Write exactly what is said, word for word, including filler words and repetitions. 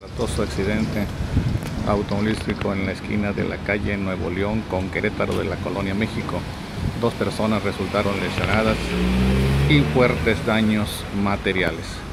Aparatoso accidente automovilístico en la esquina de la calle Nuevo León con Querétaro de la Colonia México. Dos personas resultaron lesionadas y fuertes daños materiales.